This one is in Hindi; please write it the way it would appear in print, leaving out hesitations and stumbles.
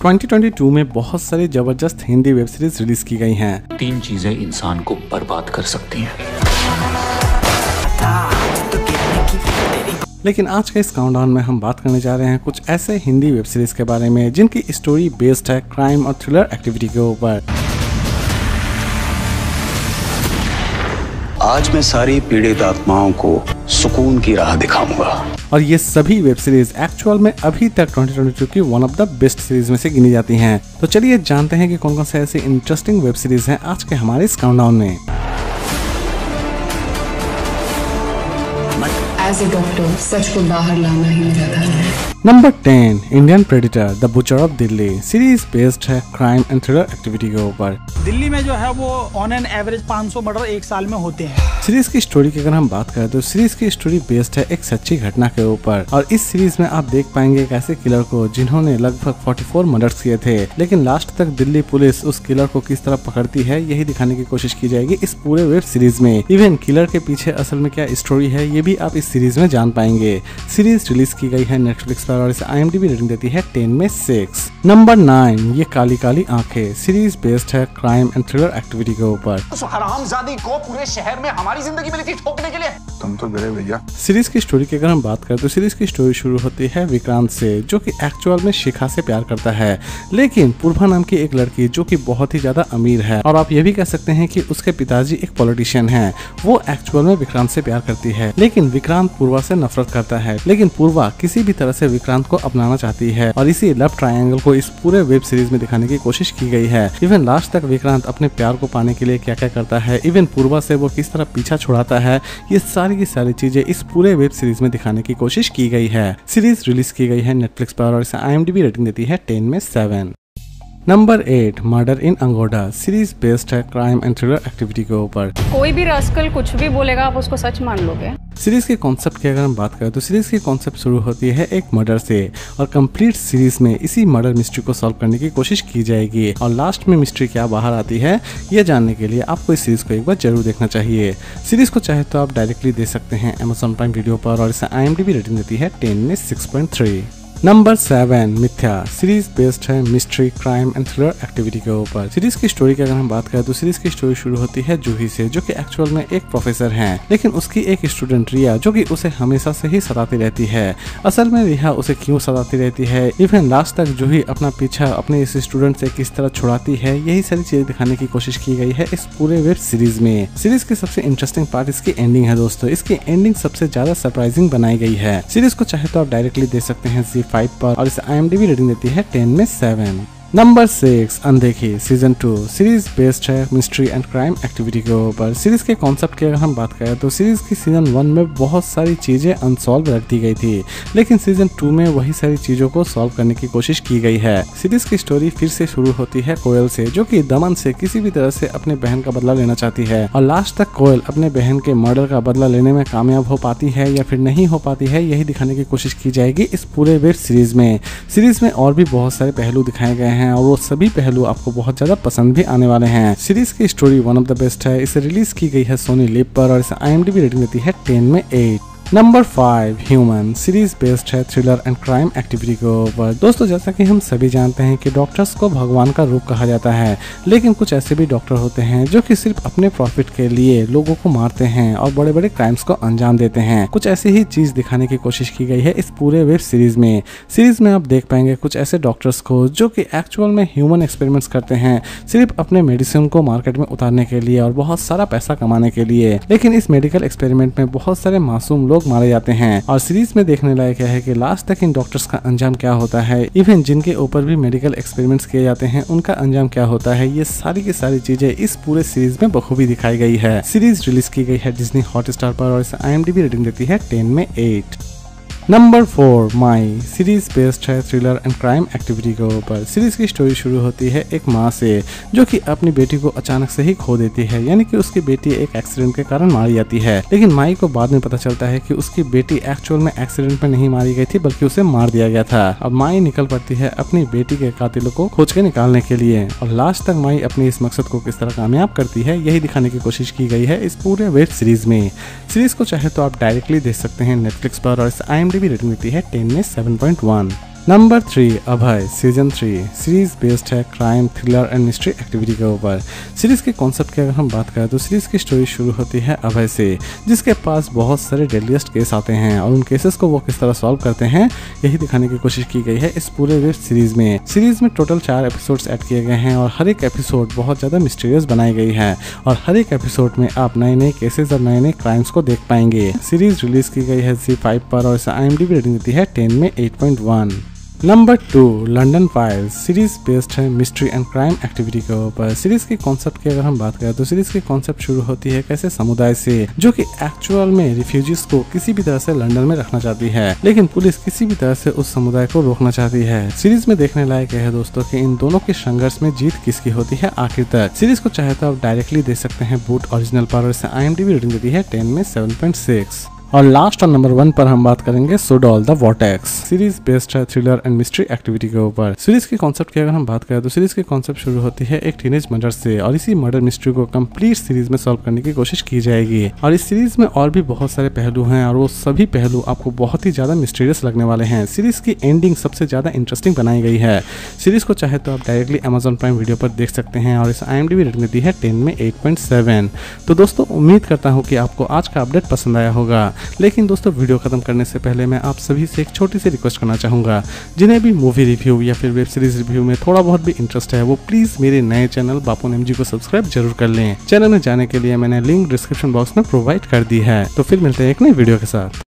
2022 में बहुत सारी जबरदस्त हिंदी वेब सीरीज रिलीज की गई हैं। 3 चीजें इंसान को बर्बाद कर सकती हैं। लेकिन आज के इस काउंटडाउन में हम बात करने जा रहे हैं कुछ ऐसे हिंदी वेब सीरीज के बारे में जिनकी स्टोरी बेस्ड है क्राइम और थ्रिलर एक्टिविटी के ऊपर। आज मैं सारी पीड़ित आत्माओं को सुकून की राह दिखाऊंगा। और ये सभी वेब सीरीज एक्चुअल में अभी तक 2022 की one of the best series में से गिनी जाती हैं। तो चलिए जानते हैं कि कौन कौन से ऐसी इंटरेस्टिंग वेब सीरीज हैं आज के हमारे इस काउंटडाउन में। As a doctor, सच को बाहर लाना ही मेरा धर्म है। Number 10 Indian predator the butcher of Delhi series based है क्राइम एंड थ्रिलर एक्टिविटी के ऊपर। दिल्ली में जो है वो ऑन एन एवरेज 500 मर्डर एक साल में होते हैं। सीरीज की स्टोरी की अगर हम बात करें तो सीरीज की स्टोरी बेस्ड है एक सच्ची घटना के ऊपर और इस सीरीज में आप देख पाएंगे एक ऐसे किलर को जिन्होंने लगभग 44 मर्डर्स किए थे, लेकिन लास्ट तक दिल्ली पुलिस उस किलर को किस तरह पकड़ती है यही दिखाने की कोशिश की जाएगी इस पूरे वेब सीरीज में। इवन किलर के पीछे असल में क्या स्टोरी है ये भी आप इस सीरीज में जान पाएंगे। सीरीज रिलीज की गई है नेटफ्लिक्स पर और इसे IMDb रेटिंग देती है 10 में 6। नंबर 9 ये काली काली आंखें सीरीज बेस्ड है क्राइम एंड थ्रिलर एक्टिविटी के ऊपर। उस हरामजादी को पूरे शहर में हमारी जिंदगी मिली थी ठोकने के लिए। तुम तो गए भैया। सीरीज की स्टोरी की अगर हम बात करें तो सीरीज की स्टोरी शुरू होती है विक्रांत से, जो कि एक्चुअल में शिखा से प्यार करता है, लेकिन पूर्वा नाम की एक लड़की जो कि बहुत ही ज्यादा अमीर है और आप ये भी कह सकते हैं कि उसके पिताजी एक पॉलिटिशियन हैं, वो एक्चुअल में विक्रांत से प्यार करती है। लेकिन विक्रांत पूर्वा से नफरत करता है, लेकिन पूर्वा किसी भी तरह से विक्रांत को अपनाना चाहती है और इसी लव ट्रायंगल को इस पूरे वेब सीरीज में दिखाने की कोशिश की गई है। इवन लास्ट तक विक्रांत अपने प्यार को पाने के लिए क्या क्या करता है, इवन पूर्वा से वो किस तरह पीछा छुड़ाता है, ये सारी की सारी चीजें इस पूरे वेब सीरीज में दिखाने की कोशिश की गई है। सीरीज रिलीज की गई है नेटफ्लिक्स पर और इसे IMDb रेटिंग देती है 10 में 7। नंबर 8 मर्डर इन अंगोडा सीरीज बेस्ड है क्राइम एंड थ्रिलर एक्टिविटी के ऊपर। कोई भी रास्कल कुछ भी बोलेगा आप उसको सच मान लोगे। सीरीज के कॉन्सेप्ट की अगर हम बात करें तो सीरीज की कॉन्सेप्ट शुरू होती है एक मर्डर से और कंप्लीट सीरीज में इसी मर्डर मिस्ट्री को सॉल्व करने की कोशिश की जाएगी और लास्ट में मिस्ट्री क्या बाहर आती है ये जानने के लिए आपको इस सीरीज को एक बार जरूर देखना चाहिए। सीरीज को चाहे तो आप डायरेक्टली देख सकते हैं Amazon प्राइम वीडियो पर और इसे IMDb रेटिंग देती है 10 में 6.3। नंबर 7 मिथ्या सीरीज बेस्ड है mystery crime and thriller activity के ऊपर। सीरीज की स्टोरी की अगर हम बात करें तो सीरीज की स्टोरी शुरू होती है जूही से, जो कि एक्चुअल में एक प्रोफेसर हैं, लेकिन उसकी एक स्टूडेंट रिया जो कि उसे हमेशा से ही सताती रहती है। असल में रिया उसे क्यों सताती रहती है, इवन लास्ट तक जूही अपना पीछा अपने इस स्टूडेंट से किस तरह छुड़ाती है, यही सारी चीजें दिखाने की कोशिश की गई है इस पूरे वेब सीरीज में। सीरीज की सबसे इंटरेस्टिंग पार्ट इसकी एंडिंग है दोस्तों। इसकी एंडिंग सबसे ज्यादा सरप्राइजिंग बनाई गई है। सीरीज को चाहे तो आप डायरेक्टली देख सकते हैं Z5 पर और इसे IMDb रेटिंग देती है 10 में 7। Number 6 Undekhi season 2 series based है मिस्ट्री एंड क्राइम एक्टिविटी के ऊपर। सीरीज के कॉन्सेप्ट की अगर हम बात करें तो सीरीज की सीजन 1 में बहुत सारी चीजें अनसॉल्व रख दी गई थी, लेकिन सीजन 2 में वही सारी चीजों को सॉल्व करने की कोशिश की गई है। सीरीज की स्टोरी फिर से शुरू होती है कोयल से, जो कि दमन से किसी भी तरह से अपने बहन का बदला लेना चाहती है और लास्ट तक कोयल अपने बहन के मर्डर का बदला लेने में कामयाब हो पाती है या फिर नहीं हो पाती है, यही दिखाने की कोशिश की जाएगी इस पूरे वेब सीरीज में। सीरीज में और भी बहुत सारे पहलू दिखाए गए हैं और वो सभी पहलू आपको बहुत ज्यादा पसंद भी आने वाले हैं। सीरीज की story one of the best है। इसे रिलीज की गई है सोनी लिव पर और इसे IMDb रेटिंग देती है 10 में 8। नंबर 5 ह्यूमन सीरीज बेस्ड है थ्रिलर एंड क्राइम एक्टिविटी के ऊपर। दोस्तों जैसा कि हम सभी जानते हैं कि डॉक्टर्स को भगवान का रूप कहा जाता है, लेकिन कुछ ऐसे भी डॉक्टर होते हैं जो कि सिर्फ अपने प्रॉफिट के लिए लोगों को मारते हैं और बड़े बड़े क्राइम्स को अंजाम देते हैं। कुछ ऐसी ही चीज दिखाने की कोशिश की गई है इस पूरे वेब सीरीज में। सीरीज में आप देख पाएंगे कुछ ऐसे डॉक्टर्स को जो कि एक्चुअल में ह्यूमन एक्सपेरिमेंट्स करते हैं सिर्फ अपने मेडिसिन को मार्केट में उतारने के लिए और बहुत सारा पैसा कमाने के लिए, लेकिन इस मेडिकल एक्सपेरिमेंट में बहुत सारे मासूम लोग मारे जाते हैं। और सीरीज में देखने लायक है कि लास्ट तक इन डॉक्टर्स का अंजाम क्या होता है, इवन जिनके ऊपर भी मेडिकल एक्सपेरिमेंट्स किए जाते हैं उनका अंजाम क्या होता है, ये सारी की सारी चीजें इस पूरे सीरीज में बखूबी दिखाई गई है। सीरीज रिलीज की गई है डिज्नी हॉटस्टार पर और इसे IMDb रेटिंग देती है 10 में 8। नंबर 4 माई सीरीज बेस्ड है थ्रिलर एंड क्राइम एक्टिविटी के ऊपर। सीरीज की स्टोरी शुरू होती है एक माँ से जो कि अपनी बेटी को अचानक से ही खो देती है, यानी कि उसकी बेटी एक एक्सीडेंट के कारण मारी जाती है, लेकिन माई को बाद में पता चलता है कि उसकी बेटी एक्चुअल में एक्सीडेंट में नहीं मारी गई थी बल्कि उसे मार दिया गया था। अब माई निकल पड़ती है अपनी बेटी के कातिलों को खोज के निकालने के लिए और लास्ट तक माई अपनी इस मकसद को किस तरह कामयाब करती है यही दिखाने की कोशिश की गई है इस पूरे वेब सीरीज में। सीरीज को चाहे तो आप डायरेक्टली देख सकते हैं नेटफ्लिक्स पर और इस IMDb रेटिंग देती है 10 में 7.1। Number 3 Abhay season 3 series based है crime thriller and mystery activity के ऊपर। सीरीज के कॉन्सेप्ट की अगर हम बात करें तो सीरीज की स्टोरी शुरू होती है अभय से, जिसके पास बहुत सारे डेडलिएस्ट केस आते हैं और उन केसेस को वो किस तरह सॉल्व करते हैं यही दिखाने की कोशिश की गई है इस पूरे वेब सीरीज में। सीरीज में टोटल 4 एपिसोड्स ऐड किए गए हैं और हर एक एपिसोड बहुत ज्यादा मिस्टीरियस बनाई गई है और हर एक एपिसोड में आप नए नए केसेस और नए नए क्राइम्स को देख पाएंगे। सीरीज रिलीज की गई है ZEE5 पर और इसे IMDb रेटिंग देती है 10 में 8.1। Number 2 London files series based है मिस्ट्री एंड क्राइम एक्टिविटी के ऊपर। सीरीज के कॉन्सेप्ट की अगर हम बात करें तो सीरीज की कॉन्सेप्ट शुरू होती है कैसे समुदाय से जो कि एक्चुअल में रिफ्यूजीज को किसी भी तरह से लंदन में रखना चाहती है, लेकिन पुलिस किसी भी तरह से उस समुदाय को रोकना चाहती है। सीरीज में देखने लायक है दोस्तों कि इन दोनों के संघर्ष में जीत किसकी होती है आखिर तक। सीरीज को चाहे तो आप डायरेक्टली देख सकते हैं बूट ओरिजिनल पर और इसे IMDb रेटिंग देती है 10 में 7.6। और लास्ट और नंबर 1 पर हम बात करेंगे Suzhal the vortex. Series based है थ्रिलर एंड मिस्ट्री एक्टिविटी के ऊपर। सीरीज के कॉन्सेप्ट की अगर हम बात करें तो सीरीज के कॉन्सेप्ट शुरू होती है एक टीनेज मर्डर से और इसी मर्डर मिस्ट्री को कंप्लीट सीरीज में सॉल्व करने की कोशिश की जाएगी। और इस सीरीज में और भी बहुत सारे पहलू हैं और वो सभी पहलू आपको बहुत ही ज्यादा मिस्टीरियस लगने वाले हैं। सीरीज की एंडिंग सबसे ज्यादा इंटरेस्टिंग बनाई गई है। सीरीज को चाहे तो आप डायरेक्टली Amazon प्राइम वीडियो पर देख सकते हैं और इस IMDb रेटिंग देती है 10 में 8.7। तो दोस्तों उम्मीद करता हूँ कि आपको आज का अपडेट पसंद आया होगा, लेकिन दोस्तों वीडियो खत्म करने से पहले मैं आप सभी से एक छोटी सी रिक्वेस्ट करना चाहूंगा। जिन्हें भी मूवी रिव्यू या फिर वेब सीरीज रिव्यू में थोड़ा बहुत भी इंटरेस्ट है वो प्लीज मेरे नए चैनल बापुन MG को सब्सक्राइब जरूर कर लें। चैनल में जाने के लिए मैंने लिंक डिस्क्रिप्शन बॉक्स में प्रोवाइड कर दी है। तो फिर मिलते हैं एक नई वीडियो के साथ।